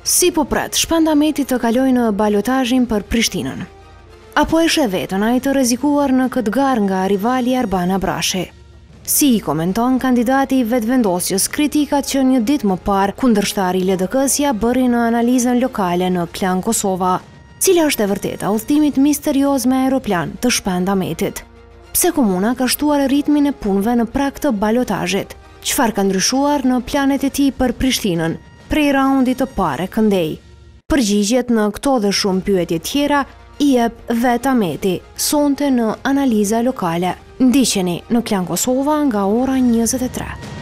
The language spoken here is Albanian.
Si po pret Shpend Ahmeti të kalojë në balotazhin për Prishtinën? Apo e sheh veten ai të rrezikuar në këtë garë nga rivali Arban Abrashi? Si i komenton kandidati i vetëvendosjes kritikat që një ditë më parë kundërshtari i LDK-s ja bëri në analizën lokale në Klan Kosova? Cila është e vërteta udhëtimit misterioz me aeroplan të Shpend Ahmetit? Pse komuna ka shtuar ritmin e punëve në prag të balotazhit? Çfarë ka ndryshuar në planet e tij për Prishtinën prej raundit të parë këndej? Përgjigjet në këto dhe shumë pyetje tjera i jep vetë Ahmeti sonte në analiza lokale. Ndiqeni në Klan Kosova nga ora 23.